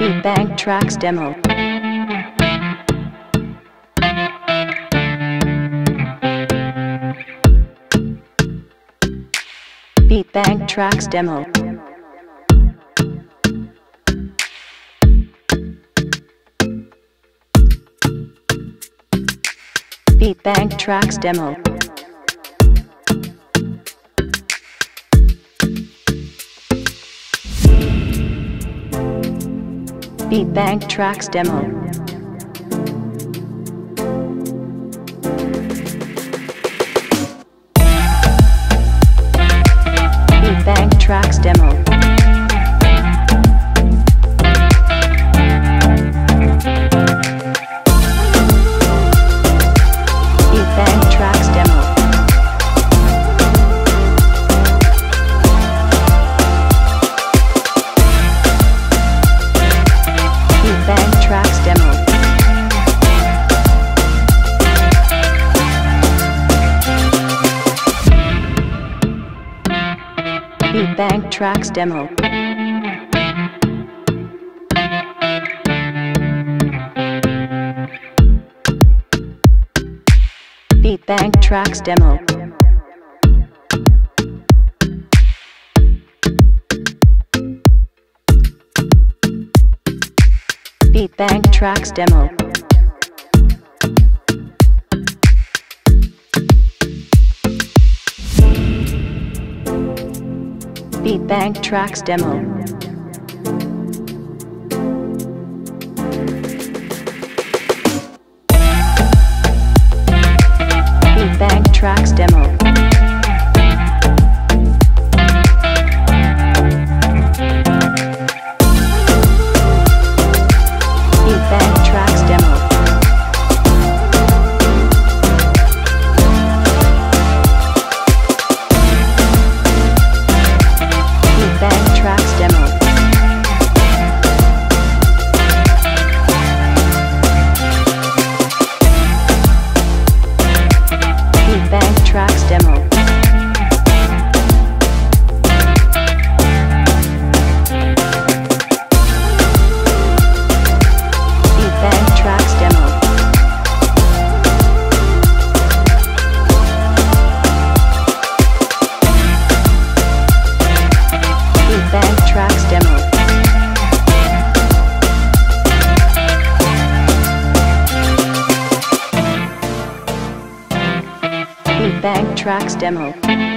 Beatbank Tracks Demo. Beatbank Tracks Demo. Beatbank Tracks Demo. Beatbank Tracks Demo. Beatbank Tracks Demo. Beatbank Tracks Demo. Beatbank Tracks Demo. Beatbank Tracks Demo. Beatbank Tracks Demo. Beatbank Tracks Demo. Beatbank Tracks Demo. Beatbank Tracks Demo. Beatbank Tracks Demo. Beatbank Tracks Demo. Beatbank Tracks Demo. Beatbank Tracks Demo. Beatbank Tracks Demo. Beatbank Tracks Demo.